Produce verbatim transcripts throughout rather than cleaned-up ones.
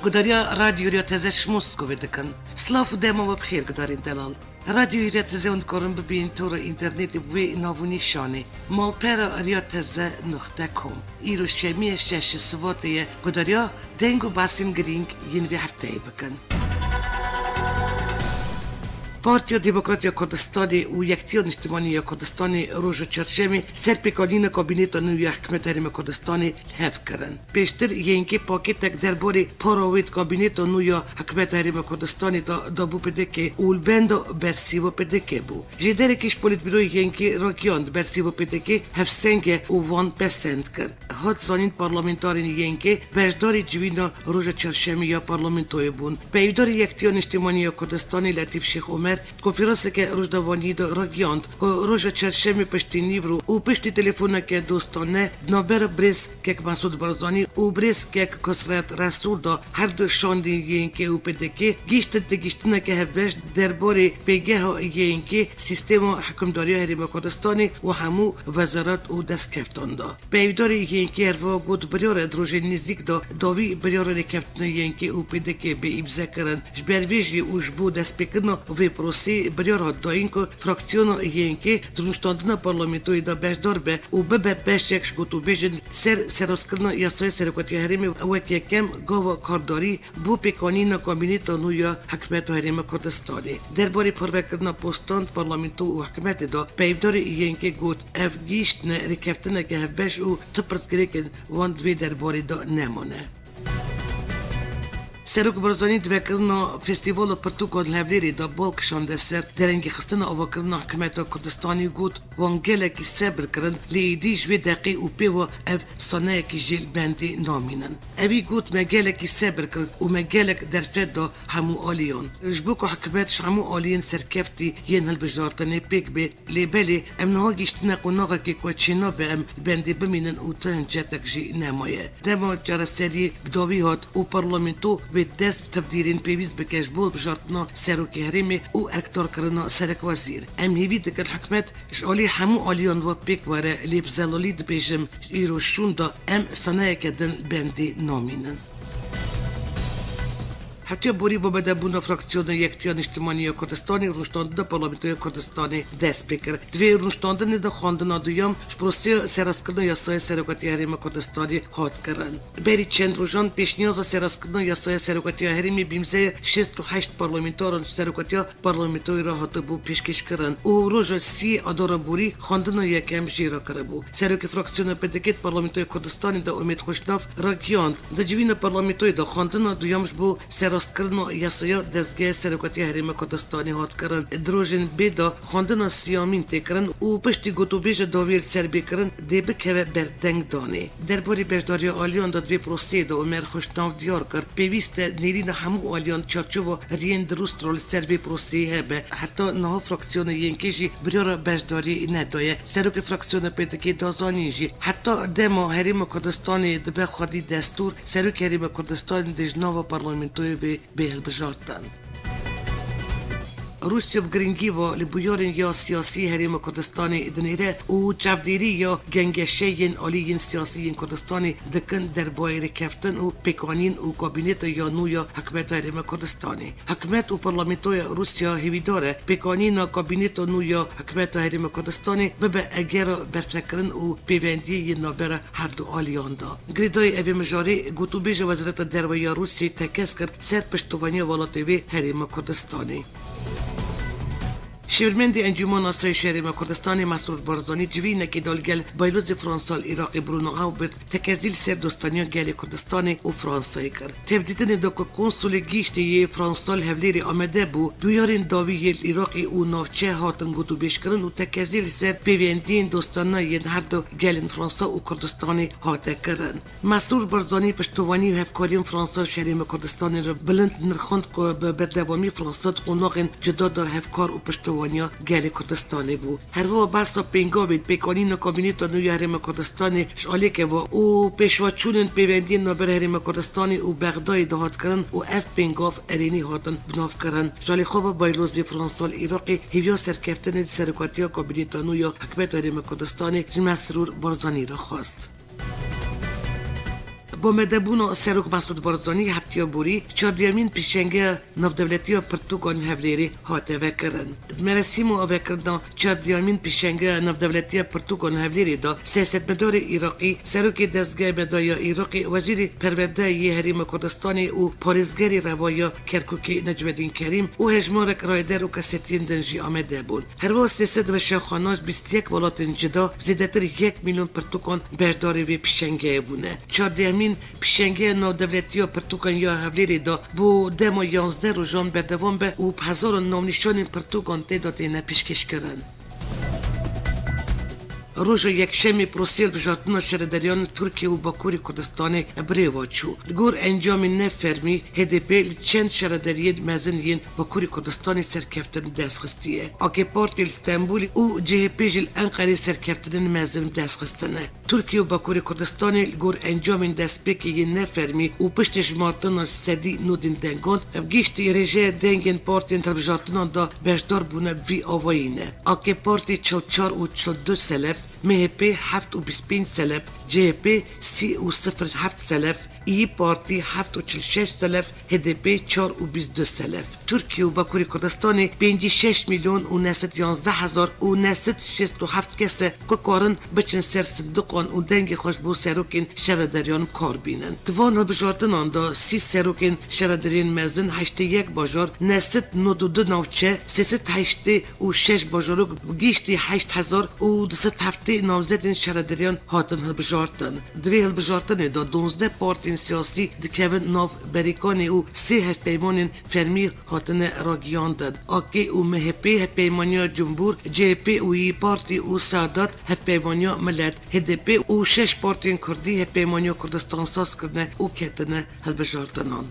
گداریا رادیو ریا تزش مسکو دکن. سلاف دما و بخیر گدارین دلال. رادیو ریا تزه اند کارم ببین تور اینترنت بوی ناونی شانه. مالپرا ریا تزه نقطه کم. ایرو شمی شش سواته گداریا دنگو باسین گرینگ ین وی هفته بکن. Партия Демократия Курдистани у Яктион Иштимания Курдистани Ружа Чаршеми серпикалина кабинета Нуи Ахметарима Курдистани Хевкаран. Пештер Янки пакетек дербори паровит кабинета Нуи Ахметарима Курдистани да бу педеке улбендо берсиво педеке бу. Жидерекиш политбюро Янки регион берсиво педеке Хевсенге у ван песенткер. Ход сонин парламентарин Янки беждори джвино Ружа Чаршеми я парламентоє бун. Пейдори Яктион Иштимания Курдистани Латиф Шейх Умер конференция ке рождавани до регион ко рожа чершеми пешти нивру у пешти телефона ке достане нобер брис кек Масуд Барзани у брис кек Косрат Расул до هر دو شاندین یینکه او پدکی گیشت تگیشتنه که هفبش درباره پیگه ها یینکه سیستم حکمداری هریم کردستانی و همو وزارت او دست کفتان دا. پیداری یینکه هروا گود بریار دروژ نزدیک دا داوی بریار رکفتن یینکه او پدکی به ایبزه کرن جبرویجی اوش بو دست بکنه و پروسی بریار ها دا اینکه فراکسیون یینکه درونشتاندن پارلمنتوی دا بشدار به او ببه بشکش گوتو بیجن سر سراسکرنا یاسای سرکاتی هریم وکی کم گاوا کارداری بو پیکانین کابینت نویا حکمت هریم کردستانی درباره پروکرنا پستان پارلمنتو و حکمت دا پیدار اینکه گوت اف گیشت نه رکفتنه که هفبش او تپرس گریکن وان دوی درباره دا نمانه. سرک برزانی دوکرنا فستیوال پرتوکال هفلیری دا بالک شانده سر درنگی خستن آوکرنا حکمت کردستانی گوت وانگله کی صبر کرن لیدیش وی دقی و پیو اف سانه کی جیل بندی نامینن. اوی گوت مگله کی صبر کرن و مگله درفت دا همو آلیون. جبوکو حکمتش همو آلیون سرکفتی ین هل بجارتنه پیک به لیبلی امنها گیشتنه قناغه کی کوچینا به ام بندی بمینن و تهنجتک جی نمایه. دما جرسری بداوی هات و پارلمنتو به دست تبدیلین پیویز بکش بول بجارتنا سروکی هریمی و اکتار کرنا سرک وزیر. ام هیوی دکر حکمت شالی همو آلیان و پیک واره لیب زلالید بیجم ایرو شون دا ام سنه کدن بندی نامینن. حتی بوری با بده بونا فراکسیون یکتیان اجتماعی کردستانی رونشتاندن پارلمنتوی کردستانی دست بکر. دوی رونشتاندن دا خواندن دویم شپروسی سراسکردن یاسای سرکاتی هریم کردستانی هات کرن. بری چند روزان پیش نیاز سراسکردن یاسای سرکاتی هریم بیمزه شصت و هشت پارلمنتاران سرکاتی پارلمنتوی را هات بو پیشکش کرن. او روز سی اداره بوری خواندن یکم جیرا کرده بو. سرک فراکسیون پدکت پارلمنتوی کردستانی دا امید خوشناف راکیاند. دا جوین پارلمنتوی دا خواندن دویمش بو سراس کردن یاسایا دستگاه سرکاتی هریم کردستانی هات کردن دروژن بیدا خواندن سیامین تکرن و پشتی گوتو بیج داویل سر بکرن دیبه که بردنگ دانه درباره بجداری آلیان داد وی پروسی دا عمر خوشناف دیار کرد پیوست نیرین همو آلیان چارچو و رین درست رول سر وی پروسی هبه حتی نه فراکسیون ینکیجی بریار بجداری ندایه سرک فراکسیون پیدکی دازانیجی حتی دما هریم کردستانی دبه خودی دستور سرک هریم کردستانی دجناو پارلمنتوی به به البجارتن. روسیا بگرینگی و لیبویارین یا سیاسی هریم کردستانی دنیره و چفدیری یا گنگشین آلیین سیاسی کردستانی دکن در بایر کفتن و پیکانین و کابینت یا نویا حکمت هریم کردستانی. حکمت و پارلمنتوی روسیا هیویداره پیکانین کابینت نویا حکمت هریم کردستانی ببه اگر برفکرن و پیوندی نابر هر دو آلیان دا. گریدای اوی مجاری گوتو بیج وزارت دروی روسی تکس کرد سر پشتوانی ولاتوی هریم کردستانی. شیرمندی انجمن آسایش هریم کردستانی مسعود بارزانی جوینه که دالگل بایلوز فرانسال عراقی برونو هاوبرت تکزیل سر دوستانی گل کردستانی و فرانسایی کرد. تفدیدن دا که کنسول گیشتی فرانسال هفلیری آمده بو دویارین داوی عراقی و نافچه هاتن گوتو بیش کرن و تکزیل سر پیوندین دوستانای هر دو گلن فرانسا و کردستانی هاته کرن. مسعود بارزانی پشتوانی و هفکاریم فرانسال هریم کردستانی را بلند نرخوند که به بردوامی فرانسا قناقین جدا دا هفکار و پشتوانی گل کردستانی بو. هر و بحثا پینگاوید پیکانین کابینت نوی هریم کردستانی شالی که و او پیشواچونن پیوندین نابر هریم کردستانی و بغدای دهات کرن و اف پینگاف ارینی هاتن بناف کرن. شالی خواب بایلوزی فرانسال عراقی هیویا سرکفتن سرکاتی کابینت نوی حکمت هریم کردستانی مسرور بارزانی را خواست. با مدبون سروک مسعود بارزانی هفتیا بوری چهاردهمین پیشنگی نافدولتی پرتغال هفلیری هاته وکرن. مراسم و وکردن چهاردهمین پیشنگی نافدولتی پرتغال هفلیری دا سیاستمدار عراقی سروک دستگاه مدایا عراقی وزیر پرونده حریم کردستانی و پاریزگری روایا کرکوکی نجمدین کریم و هجمارک رایدر و کسیتین دنجی آمده بود. هر واس سیاست و شاخاناش بیست و یک ولایت جدا زیادتر یک میلیون پرتغال بهداری و پیشنگی بونه. چهاردهمین پیشنگی نافدولتی پرتغال یا هفلیری دا بو دما یازده روزان بردوام به و هزار نامنشان پرتغال تعداد نه پیشکش کردند. روز یکشنبه پروسیل بجارتنا شهرداریان ترکیه و باکوری کردستان بریوا چو. گور انجام نفرمی هدپی چند شهرداری مزنین باکوری کردستان سرکفتن دستخستیه. آکی پارتی استانبولی و جهپی جل انقره سرکفتن مزن دستخستنه. ترکیه و باکوری کردستان گور انجام دستپیکی نفرمی و پشتش مارتنا سدی نودین دنگان بگیشتی رژه دنگن پارتی انتر بجارتنا دا بشدار بونه وی آوائینه. آکی پارتی چل چار و چل دو سلف مهپی هفت و بیست پنج سلف، جهپی سی و صفر هفت سلف، ای پارتی هفت و چل شش سلف، هدپی چار و بیست دو سلف. ترکیه و باکوری کردستان پنج شش میلیون و نهصد یازده هزار و نهصد شصت و هفت کسه که کارن بچن سر صدقان و دنگ خوشبو سروکین شهرداریان کار بینن. توان هلبجارتن آندا سی سروکین شهرداریان مزن هشت یک باجار، نهصد نود و دو نوچه، سیصد هشت و شش باجارو گیشتی هشت هزار و دویست هفته نامزدین شهرداریان هاتن هلبجارتن. دوی هلبجارتن دا دونزده پارتین سیاسی دکوین ناف بریکانی و سی هف پیمانین فرمی هاتن راگیاندن. آکی و مهپی هف پیمانیا جمهور، جهپی و ای پارتی و سادات هف پیمانیا ملت، هدپی و شش پارتین کردی هف پیمانیا کردستان ساز کرنه و کتنه هلبجارتنان.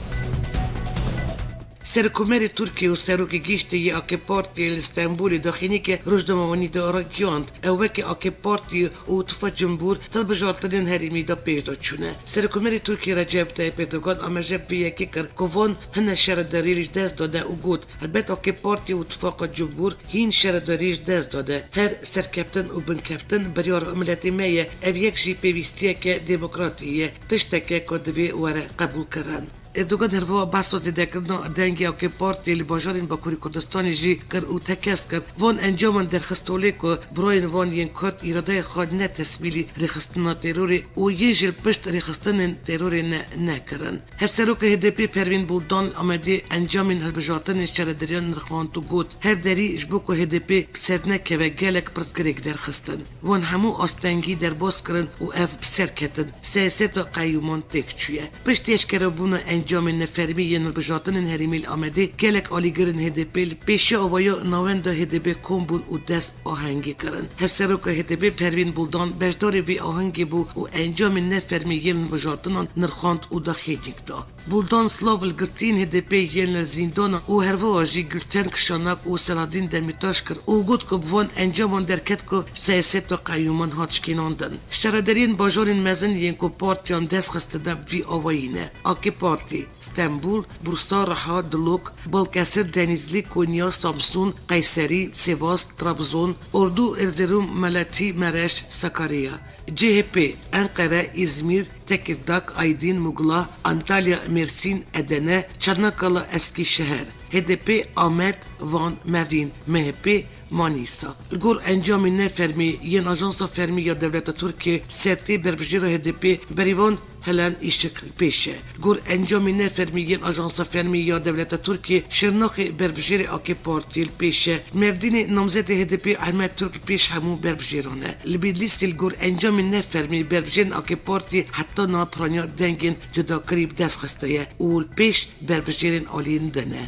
سرکومری ترکیه و سروک گیشتی آکی پارتی استانبولی داخلی که روزنامه‌نویسی دا راگیاند او که آکی پارتی و توفا جمهور تل بجارتنین هریمی دا پیش داد چونه. سرکومری ترکیه رجب طیب اردوغان آمجب به یکی کر کوان هن شهرداریش دست داده و گود. البته آکی پارتی و اتفاق جمهور هین شهرداریش دست داده. هر سرکفتن و بنکفتن بریار ملتی میه او یک جی پیوستیه که دموکراتیه تشتکه کدوی وره قبول کرن. اردوغان هر وا بحث زده کردن دنگی آکی پارتی لباجارین باکوری کردستانی جی کر او تکس کرد وان انجام درخستولی که براین وان ین کرد ایراده خود نه تسمیلی رخستنا تروری و یه جل پشت رخستن تروری نه نکرن. هر سروک هدپی پروین بولدان آمده انجامین هلبجارتن شهرداریان نرخوان تو گود. هر دری جبو که هدپی سرنکه و گلک پرسگریک درخستن. وان همو آستنگی در باز کرن و اف بسر کتن. سیاست و قیومان تک چویه. پشتیش کربونه انجام نفرمی ین البجارتن هریمیل آمده گلک آلیگرن هدپی پیش آوایا ناوند هدپی کمبون و دست آهنگی کرن. هر سروک هدپی پروین بولدان بجدار وی آهنگی بو و انجام نفرمی ین البجارتن نرخاند و داخیجیک دا. بولدان سلاول گرتین هدپی ین زندان و هر واجی گلتن کشانک و سلادین دمیتاش کر و گود که بوان انجام درکت که سیاست و قیومان هاتشکیناندن. شهردارین باجارین مزن ین که پارتیان دست خستده وی آوائینه. آکی پارتی استانبول، بورسا، رها، دلوک، بالکسر، دنیزلی، کنیا، سامسون، قیصری، سیواس، ترابزون، اردو، ارزروم، ملاتی، مرش، ساکاریا. جهپی، انقره، İzmir, Tekirdağ, Aydın, Muğla, Antalya, Mersin, Adana, Çanakkale, Eskişehir. هدپی آمد وان مردین مهپی مانیسا. الگور انجام نفرمی ین آژانس فرمی یا دولت ترکیه سرتی بربجیر هدپی بریوان هلن ایشکل پیشه. گور انجام نفرمی ین آژانس فرمی یا دولت ترکیه شرناخ بربجیر آکی پارتیل پیشه. مردین نامزد هدپی احمد ترک پیش همو بربجیرانه. لبیدلیست الگور انجام نفرمی بربجیر آکی پارتی حتی ناپرانیا دنگین جدا قریب دست خستایه اول پیش بربجیرین آلین دنه.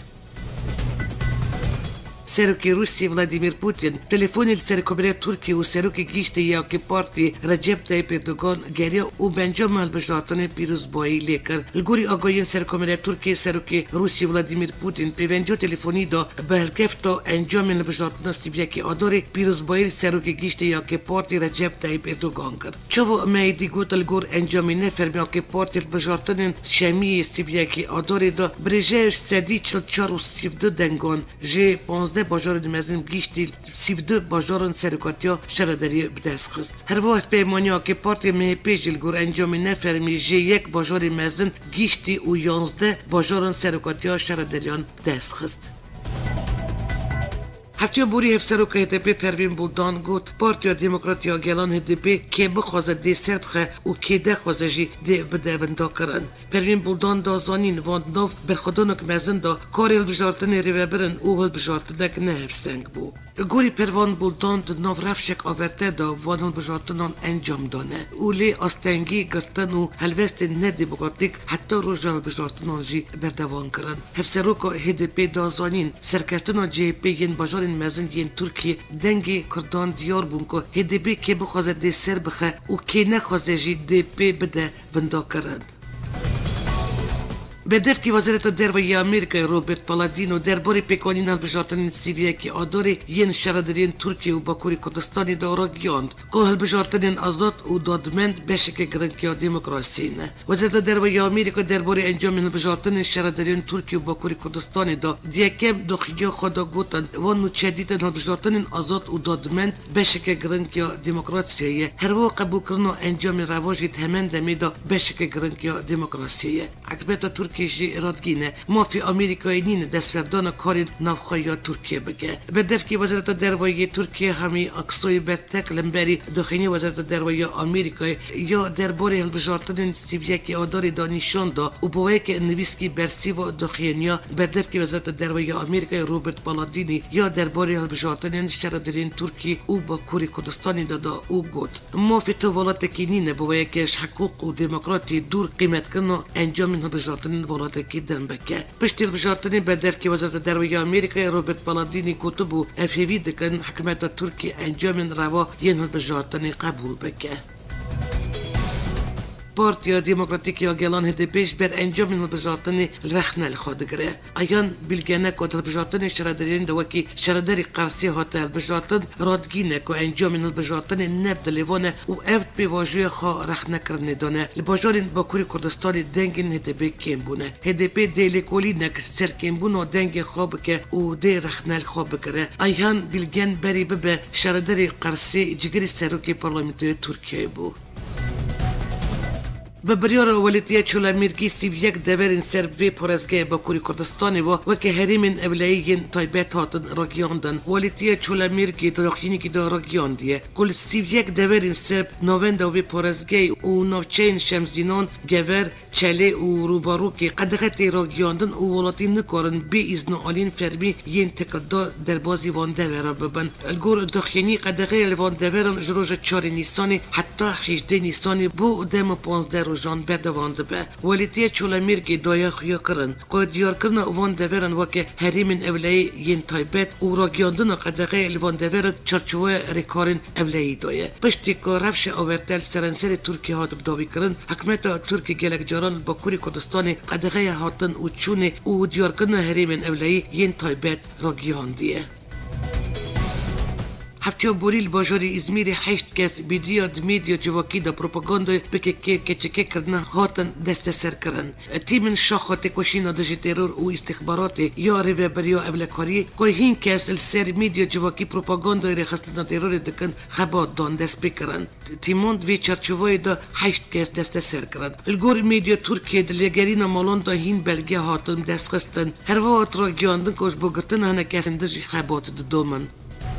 سروکی روسی ولادیمیر پوتین تلفونی سرکومری ترکیه و سروکی گیشتی یا که پارتی رجب طیب اردوغان گریه و بنجام هلبجارتن پیروزبایی لیکر. الگوری آگاهی سرکومری ترکیه سروکی روسی ولادیمیر پوتین پیوندیو تلفونی دا به هلکفتا انجام هلبجارتن سیویکی آداری پیروزبایی سروکی گیشتی یا که پارتی رجب طیب اردوغان کرد. چوو میدی گوت الگور انجام نفرمی که پارتی هلبجارتن شمی سیویکی آداری دا برژهش سدی چل چار و سیفدو دنگان جه پانزده یازده باجار مزن گیشتی سیفده باجار سرکاتیا شردری بدست خست. هر وقت پیمانیا که پارتی مهپی جلگور انجام نفرمی جی یک باجار مزن گیشتی و یازده باجار سرکاتیا شردریان بدست خست. هفته بوری هفسرو که هدپی پروین بولدان گوت پارتیا دموکراتیا گلان هدپی که بخوازه دی سربخه و که ده خوازه جی دی بده وندا کرن. پروین بولدان دا زانین واند نو برخودانک مزن دا کاری البجارتن ریوه برن او البجارتنک نه هفسنگ بو. گوری پروان بولدان دا نو رفشک آورده دا وان البجارتنان انجام دانه. اولی آستنگی گرتن و هلوست نه دموکراتیک حتی روژان البجارتنان جی بردوان کرن. هفسرو که هدپی دا زانین سرکرتنا جی پی ین باجار مزن ین ترکیه دنگی کردان دیار بون که هدپی که بخوازه دی سر بخه و که نخوازه جی دی پی بده وندا کرند. بدف کی وزارت درباره آمریکا روبرت پالادینو درباره پیکانین هلبجارتن سیویه کی آداری ین شهردارین ترکیه و باکوری کردستانی دارا گیاند که هلبجارتن آزاد و دادمند بشک گرنگیا دموکراسی نه. وزارت درباره آمریکا درباره انجام هلبجارتن شهردارین ترکیه و باکوری کردستانی دا دیکم دخیا خدا گوتن وانو چدیدن هلبجارتن آزاد و دادمند بشک گرنگیا دموکراسی هر و قبول کردن انجام رواجی تمند میدا بشک گرنگیا دموکراسی. اکبت ترکیه کشی ارادگینه مافی آمریکایی نین دستوردان کاری نافخواه ترکیه بگه. به دفکی وزارت درباره ترکیه همی اکسوی برتک لنبری داخلی وزارت درباره آمریکایی یا درباره هلبجارتن سیبیکی آداری دانیشان دا و باوی که نویسکی برسی و داخلیا به دفکی وزارت درباره آمریکایی روبرت پالادینی یا درباره هلبجارتن شهردارین ترکیه او با کوری کردستانی دادا او گوت. مافی تو ولات کینینه باوی که حقوق و دموکراتی دور قیمت کنه انجام هلبجارتن ولات کی دن بکه. پشت البجارتنی به دفکی وزارت درباره آمریکا روبرت پالادینی کتب و افیوی دکن حکومت ترکیه انجام روا ین البجارتنی قبول بکه. پارتیا دموکراتیک یا گلان هدپیش بر انجام البجارتنی رخنل خود گره. آیان بیلگنه که البجارتنی شهردارین دوکی شهرداری قرصی هات البجارتن رادگینه که انجام البجارتنی نبد لیوانه و افت به واژه خا رخنه کرنه دانه. البجارین باکوری کردستانی دنگین هدپی کم بونه. هدپی دیلکولی نک سر کم بونه دنگ خواب که و دی رخنل خواب گره. آیان بیلگن بری به شهرداری قرصی جگری سروکی پارلمانتوی ترکیه بو. به بریار ولایتی چولامیرگی سیویک دورین سربی پرزگاه باکوری کردستانی و وکه هریمن اولایین تایبت هاتن راگیاندن ولایتی چولامیرگی داخلی کی دار راگیاندیه کل سیویک دورین سرب نوند و پرزگاه و نوچین شمزینان گور چله و روبارو که قدرت راگیاندن و ولاتی نکارن بی ازن آلین فرمی ین تقدار در بازی وان دورا ببن. الگور داخلی قدرت وان دورن جروج چهار نیسانی حتی هجده نیسانی بو دم پانزده جان بدوانده به ولایتی چولامیرگی دایا خیا کرن که دیار کرن وان دورن وکه هریمن اولایی ین تایبت و راگیاندن قدقه وان دورن چرچوه ریکارن اولایی دایه. پشتی که رفش آورتل سرنسر ترکی هات بداوی کرن حکمت ترکی گلک جاران باکوری کردستانی قدقه هاتن و چونه و دیار کرن هریمن اولایی ین تایبت راگیاندیه. هفته بوریل باجاری ازمیر هشت کس بیدیا دمیدیا جواکی دا پروپاگاندا بکه که کچکه کردن هاتن دست سر کرن. تیمن شاخات کشینا دژ ترور و استخبارات یا ریوبریا اولکاری که هین کس السر میدیا جواکی پروپاگاندا رخصتنا ترور دکن خبات دان دست بکرن. تیمون دوی چرچوای دا هشت کس دست سر کرن. الگور میدیا ترکیه دلگرینا مالان دا هین بلگه هاتن دست خستن. هر وقت را گیاندن کش بگرتن هنه کس دژ خبات دومن.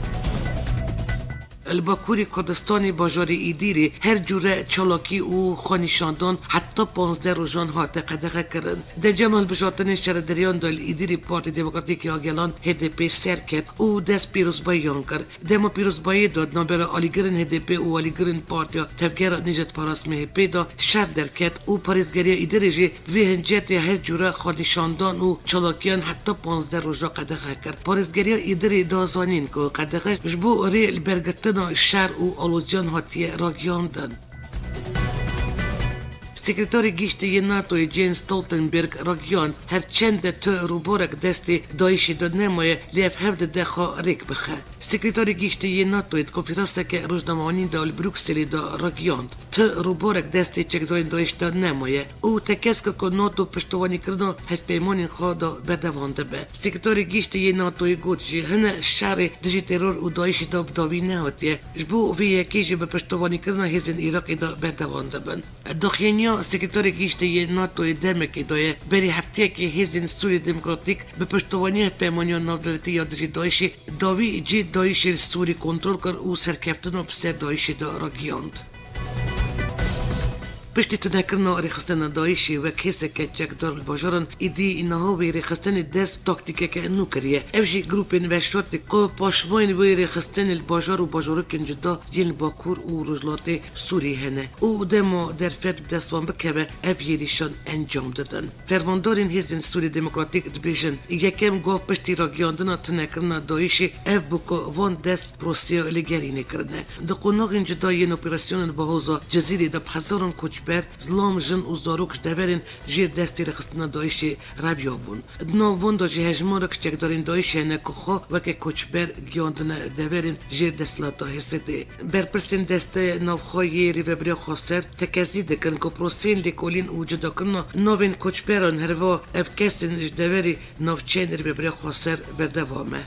الباکوری کردستانی باجاری ایدیری هر جوره چالاکی و خانیشاندان حتی پانزده روزان هات قدغه کردن. در جمع البجارتن شهرداریان دال ایدیری پارتی دموکراتیک آگلان هدپی سر کرد و دست پیروزباییان کرد. دما پیروزبایی داد نابر آلیگرن هدپی و آلیگرن پارتیا تفگر نجات پاراس مهپی دا شر در کرد و پاریزگری ایدیری جی وی هنجت هر جوره خانیشاندان و چالاکیان حتی پانزده روزا قدغه کرد. پاریزگری ایدیری دازانین که قدغه جبو ری البرگتن شهر و آلوزیان هاتیه راگیاندن. Секретари гишти НАТО Джейн Столтенберг регіон هرچند تو روبرک دستی دایشی داد نمایه لیف هفته دخا ریک بخه. سکرتاری گیشتی ناتوید کنفرانس که روزنامه‌نگاری دال بروکسل دا رگیاند. تو روبرک دستی چکداری دایش داد نمایه. او تکس کرد که ناتو پشتوانی کردن هف پیمانی خدا بردوانده به. سکرتاری گیشتی ناتوی گویی هنر شهر دژی ترور و دایشی دا بداوی نهاتیه. جبو وی یکیش به پشتوانی کردن هزین عراقی دا بردوانده بن. داخلیا سکرتاری گیشتی ناتوی دمکی دایه بری هفته که هزین سوری دموکراتیک به پشتوانی پیمانی نافدلتی یا دژی دایشی داوی جی دایشی سوری کنترل کرد و سرکفتن و بسر دایشی دا رگیاند. پشتی تو نکرنا ریخستن دایشی و کسی که چکدار الباجران ایدی اینها وی ریخستن دست تاکتیکه که نو کریه. افجی گروپین و شرطی که پاشماین وی ریخستن الباجر و باجرکن جدا جیل باکور و رجلات سوری هنه. او دما در فرد دستوان بکبه افیریشان انجام دادن. فرماندارین هزین سوری دموکراتیک دبیجن یکم گفت پشتی راگیاندنا تو نکرنا دایشی اف بکو وان دست پروسیا لگری نکرنه. دقوناغین جدا ین اپراسیون باهوزا جزیری دا بحزارن کوچ بر زلام جن و زاروکش دورین جیر دستی رخصتنا دایشی رابیا بون. دنا وند جی هجمارک چکدارین دایشی نکخو و که کوچبر گیاندن دورین جیر دستلاتا حسده. برپرسین دسته نوخوی ریوبری خسر تکزی دکن که پروسین لیکولین وجود کنن نوین کوچبران هروا افکسین دوری نوچین ریوبری خسر بردوامه.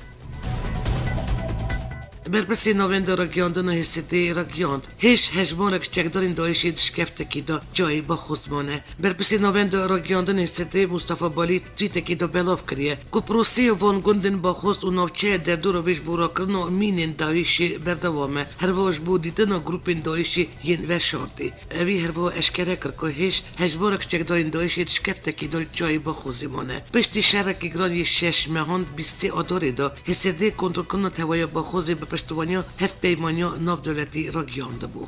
برپرسی نوین در رگیاندن حسیتی رگیاند. هیچ هجمانک چکدارین دایشی دشکفته کی دا جایی با خزمانه. برپرسی نوین در رگیاندن حسیتی مصطفی بالی تیته کی دا بلاف کریه. کپروسی وان گندن با خز و نوچه در دور ویش بورا کرنا مینین دایشی بردوامه. هر واش بودیدن گروپین دایشی ین وشاردی. اوی هر وا اشکره کرد که هیچ هجمانک چکدارین دایشی دشکفته کی دا جایی با خزمانه. پشتی شرکی گرانی شش مهان بیستی آداری دا حسیتی کنترل کنن توای با خزی پشتوانیا هفت پیمانیا ناف دولتی را گیانده بود.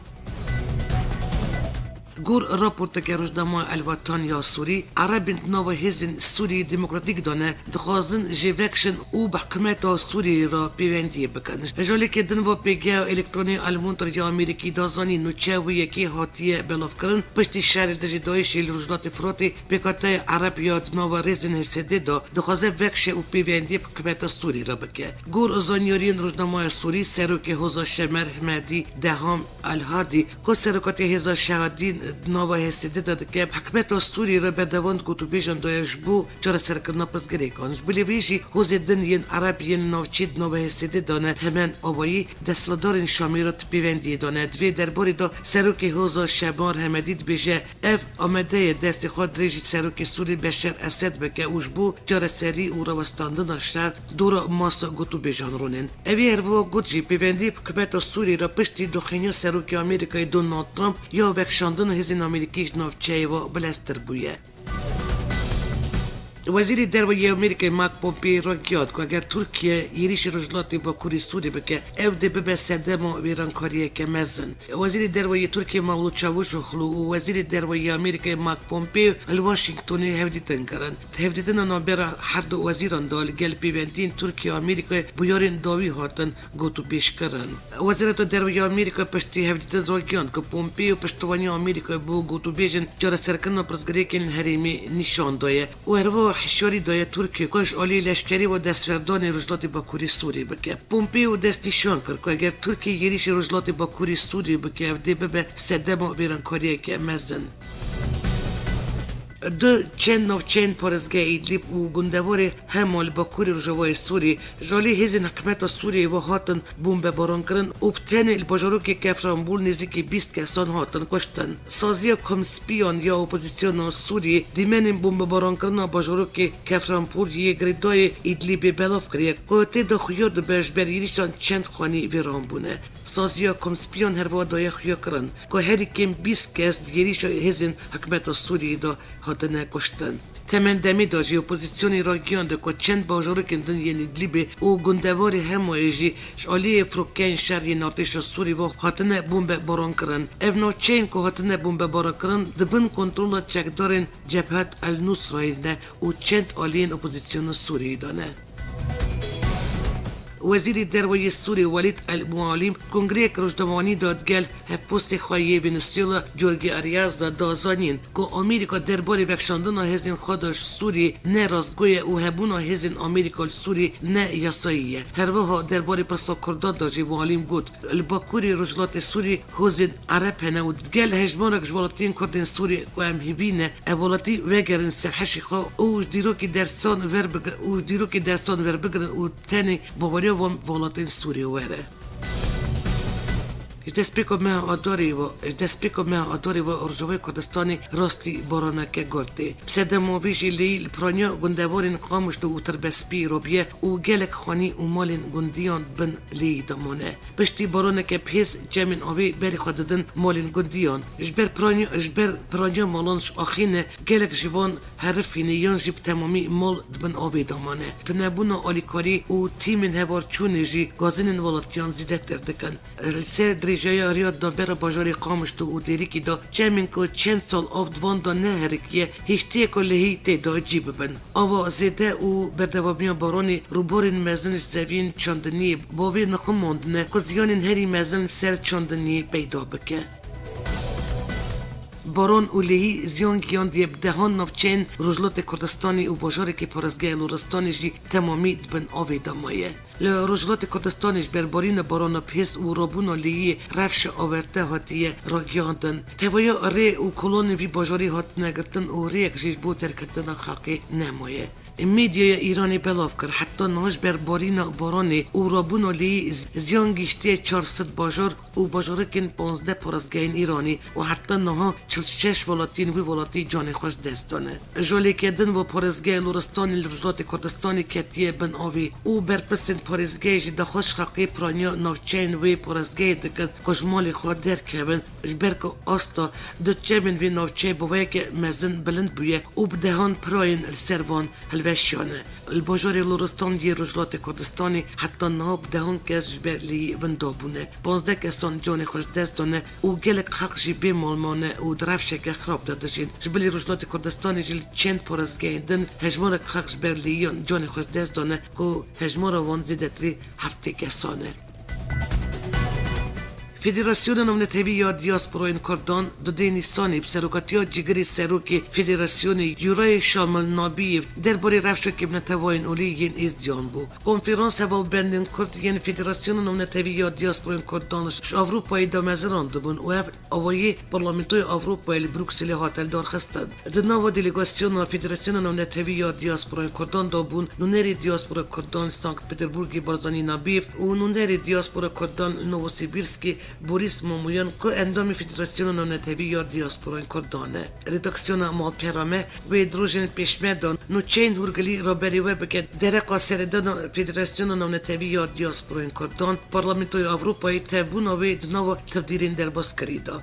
گور راپورت که روزنامه الوطن یا سوری عربین نو هزین سوری دموکراتیک دانه دخوازن جیوکشن او بحکمت سوری را پیوندی بکنش. جالی که دنوا پیگه الکترونی آلمانتر یا امریکی دازانی نوچه و یکی هاتیه بلاف کرن پشتی شهر دژی دایشی لرجلات فراتی بکاته عرب یا دنوا رزین حسده دا دخوازه وکش او پیوندی بحکمت سوری را بکه. گور زانیارین روزنامه سوری سروک هزا شمر حمدی دهم الهادی که سروکات هزا شهادین نوا حسیده داد که حکمت سوری را بردوند کتو بیشن دایش بو چرا سرکرنا پسگری کنش بلی بیشی حوزیدن ین عرب ین نوچید نوا حسیده دانه همان آبایی دستلدارین شامی را تپیوندی دانه دوی درباری دا سروک حوزا شمار همدید بیشه اف آمده دست خود ریجی سروک سوری بشر اسد بکه اوش بو چرا سری او را وستاندن شهر دورا ماسا کتو بیشن رونن اوی هروا گوچی پیوندی حکمت سوری را پشتی دخینیا سروک آمریکای دونالد ترامپ یا وکشاندن هزین آمریکیش نوچه و بلستر بویه. وزیر دروازه آمریکا مارک پومپیو را گفت که اگر ترکیه یریش رجلاتی با کوری سوری بکه افده به صدام و ویرانکاری که مزن. وزیر دروازه ترکیه مولود چاوشوغلو و وزیر دروازه آمریکا مارک پومپیو الواشنگتونی هفدیدن کردند. هفدیدن آن برای هر دو وزیران دال گل پیوندین ترکیه آمریکا بیارین داوی هاتن گوتو بیش کردند. وزارت دروازه آمریکا پشتی هفدیدن را گفت که پومپیو پشتوانی آمریکا بو گوتو بیشن جار سرکن پرسگری کن هریمی نشان داده. و هر حشوری دای ترکیه کاش عالی لشکری و دستوردان رجلات باکوری سوری بکه. پومپیو دستی شان کرد که اگر ترکیه یریش رجلات باکوری سوری بکه افده به صدام و ویرانکاری که مزن. دو چند نو چند پارزگاه ایدلیب و گندوار همال باکوری رجوای سوری جالی هزین حکمت سوری و هاتن بومب باران کرن و بتن الباجاروک کفرانبول نزدیک بیست کسان هاتن کشتن. سازی کمسپیان یا اپوزیسیون سوری دیمن بومب باران کرن باجاروک کفرانبول یک گردای ایدلیب بلاف کریه که تدا خیارد بهش بریریشان چند خانی ویران بونه. سازی کمسپیان هر وادای خیا کرن که هری کم بیست کس دیگریش هزین حکمت سوری دا هاتن کشتن. تمن دمی داشتی اپوزیسیونی را گیانده که چند باجارو کندن یعنی دلیبه و گندواری همایجی شالی فروکین شهری نارتش سوری و هاتن بومب باران کرن. افنو چین که هاتن بومب باران کرن دبن کنترل چکدارن جبهت النصرای نه و چند آلین اپوزیسیون سوری دانه. وزیر دروی سوری ولید المعالیم کنگره رجدمانی داد گل هف پست خواهی ونسوئلا جورگی آریاز دازانین که آمریکا درباره بخشاندن هزین خودش سوری نه راستگوی و هبون هزین آمریکا سوری نه یاساییه. هر وها درباره پسا کردان داجی معالیم گود الباکوری رجلات سوری هزین عرب هنود گل هجمانک جوالاتین کردن سوری و هم هبینه اولاتی وگرن سرحشی خواه اوش دیرو که درسان ور بگرن اوش دیرو که درسان ور بگرن و تنی باوری و ولاتین سوری وره. اجده سپیکو مه آداری و اجده سپیکو مه آداری و ارجوه کردستانی راستی بارانکه گرده. بسده مویجی لیل پرانیا گندوارین قامش دو اوتر بسپی روبیه و گلک خانی و مالین گندیان بن لی دامونه. بشتی بارانکه پیس جمین آوی بری خوددن مالین گندیان. جبر پرانیا جبر پرانیا مالانش آخینه گلک جوان حرفینه یان جب تمامی مال بن آوی دامانه. تنبونا آلیکاری و تیمین هوار چونه جی گازینن ولاتیان زیده تردکن. سر جای آریاد دا بر باجاری قامش تو اودری کی دا چمین کو چند سال آف دوان دا نه هرکیه هیچتی کلی تی دا جیب بن. آوا زده او بردوابیان بارانی روبارین مزنش زوین چندنی باوی نخم ماندنه که زیانین هری مزن سر چندنی پیدا بکه. باران و لهی زیان گیان دیب دهان نفچین رجلات کردستانی و باجاری که پرزگاه لورستانی جی تمامی بن آوی دامایه. لرجلات کردستانیش بربارین باران پیس و رابون لهی رفش آورده هاتیه را گیاندن. تویا ری و کلون وی باجاری هات نگرتن و ری اکشیش بود ترکتن خاقی نمایه. میدیای ایرانی بلاف کرد حتی نهاش بر بارین بارانی او رابون لی زیان گیشتی چهارصد باجار و باجارکن پانزده پرزگین ایرانی و حتی نها چل شش ولاتین و ولاتی جان خوش دستانه. جالی کدن و پرزگه لورستانی لرجلات کردستانی کتیه بن آوی او برپسین پرزگه جدا خوش خاقی پرانیا نوچین و پرزگه دکن کجمالی خود در کبن جبرک آستا دو چمن و نوچه بوی که مزن بلند بویه او بدهان پراین السروان الوشانه. الباجار لورستان دی رجلات کردستانی حتی ناب دهان کس جبر لی وندابونه. پانزده کسان جان خوش دستانه و گلک حق جی بیمالمانه و درفشه که خراب دادشین. جبلی رجلات کردستانی جل چند پرزگه دن هجمار حق جبر لیان جان خوش دستانه که هجمار وان زیدتری هفته کسانه. فدراسیون نمونتوی یا دیاسپوراین کردان دو دینیستانی بسروکاتیا جگری سروکی فدراسیون یورای شامل نابیف درباره رفشو که بنتواین اولی ین ازدیان بو. کنفرانس اول بندن کرد ین فدراسیون نمونتوی یا دیاسپوراین کردانش اروپایی دا مزران دبون و اف اوایی پارلمنتوی اروپایی بروکسلی هاتل دار خستن. دناو دلیگاسیون فدراسیون نمونتوی یا دیاسپوراین کردان دا بون نونری دیاسپورا کردان سانکت پتربورگی بارزانی نابیف و نونری دیاسپورا کردان نووسیبیرسکی بوریس مومویان که اندام فدراسیون نمونتوی یا دیاسپوراین کردانه. رداکسیون مال پیرامه و دروژن پیشمدان نوچین هرگلی را بری و بکد درقا سردان فدراسیون نمونتوی یا دیاسپوراین کردان پارلمنتوی اروپایی تبون و دناو تبدیلین در باز کریدا.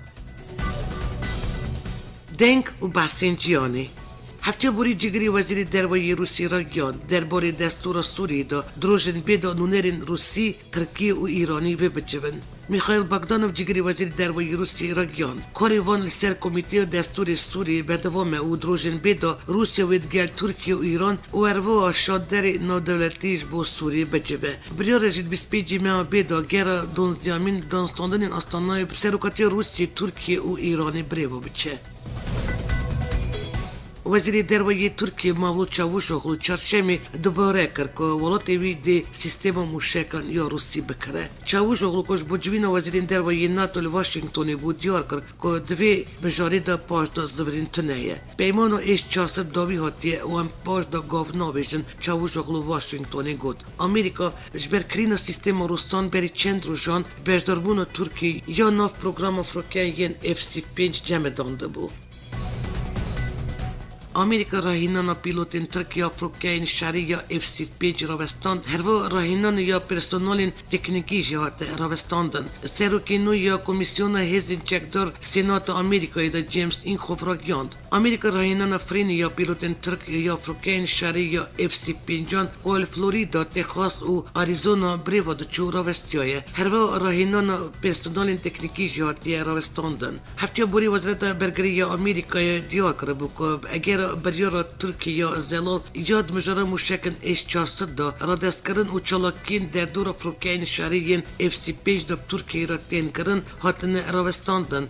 دنگ و بحثین جیانی هفته بوری جگری وزیر دروی روسی را گیان درباره دستور سوری دا دروژن بیدا نونرین روسی ترکیه و ایرانی و بجبن. میخائیل باگدانوف جگری وزیر دروی روسی را گیان کاری وان لسر کمیته دستور سوری بدوام او دروژن بیدا روسیا و دگل ترکیه و ایران و اروا شادر نادولتیش با سوری بجبه. بریار جد بیسپیجی ماه بیدا گره دونزدیامین دانستاندن استانای سروکاتی روسی ترکیه و ایرانی بریو بچه. وزیر دروی ترکیه مولود چاوشوغلو چهارشنبه دوباره کرد که ولاتی وی دی سیستم موشکان یا روسی بکره. چاوشوغلو کش بجوین وزیر دروی ناتو لواشنگتونی بود دیار کرد که دوی بجاری دا پاش دا زورین تنهیه. پیمانو ایش چهارصد داوی هاتیه و هم پاش دا گاف ناویشن چاوشوغلو واشنگتونی گود. امریکا جبر کرین سیستم روسان بری چند روزان بجداربون ترکیه یا ناف پروگرام افریقای ین اف سی پنج جمع دانده بود. امریکا راهینان پیلوتین ترکیه افریقای شهری یا اف سی پنج راوستاند هر و راهینان یا پرسنل تکنیکی جهات راوستاندن. سروکینو یا کمیسیون هزین چکدار سنات امریکایی دا جیمز این خوف را گیاند. امریکا راهینان فرین یا پیلوتین ترکیه یا افریقای شهری یا اف سی پنجان کل فلوریدا، تگزاس و آریزونا بریو دا چو راوستیایه. هر و راهینان پرسنل تکنیکی جهاتی راوستاندن. هفته بوری وزارت برگری امریکای دیار کرد که اگر بریار ترکیه زلال یاد مجرد موشکن ایس چهارصد دا را دست کردن و چالاکین در دور فروکین شهریین اف سی پنج دا ترکیه را تین کردن هاتن راوستاندن.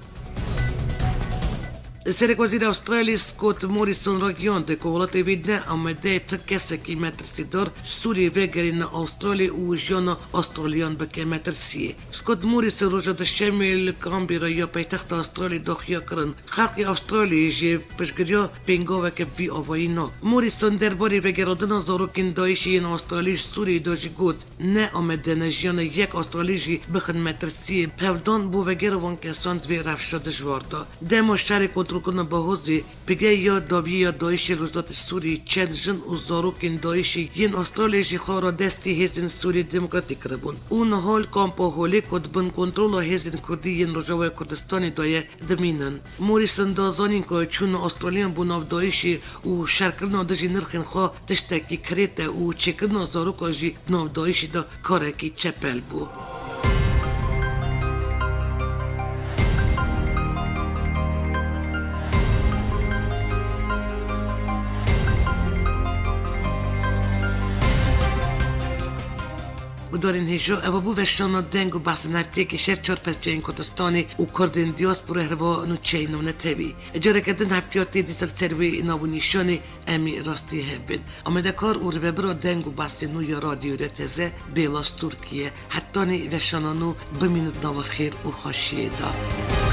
سرک وزیر استرالی سکوت موریسون را گیانده که ولات ویدنه آمده تا کسی که مترسی دار سوری وگرین استرالی و جان استرالیان بکه مترسیه. سکوت موریسون روژا ده شمیل کامبیرا یا پیتخت استرالی داخیا کرن خلق استرالی جی پشگریا پینگا وکه وی آوایی نا. موریسون درباره وگرادن زاروکین دایشی این استرالی سوری داجی گود نه آمده نجیان یک استرالی جی بخن مترسیه پودان بو وگروان کسان دوی رفشا دجواردا. دمو شهر کنترل کنه با حوزی بگه یا داوی یا دایشی روزدات سوری چند جن و زاروکین دایشی ین استرالی جی خارا دستی هزین سوری دموکراتیک ربون. اون حال کامپا حالی کد بن کنترل هزین کردی ین رجوه کردستانی دایه دمینن. موریسن دازانین که چون استرالیان بوناف دایشی و شرکرنا دجی نرخین خواه تشتکی کریته و چکرنا زاروکا جی بناف دایشی دا کارکی چپل بو. و دارین هیجا او بو وشانا دنگ و بحث نفتی که شهر چار پرچه این کردستانی و کردین دیاسپورا هروا نو چه نو نتوی اجاره کردن هفتیاتی دیسل سروی نو نشانی امی راستی هبین آمده کار او رو ببرا دنگ و بحث نو یا رادیو رتزه بیلاس ترکیه حتی نی وشانا نو بمینود نو خیر و خوشیه دا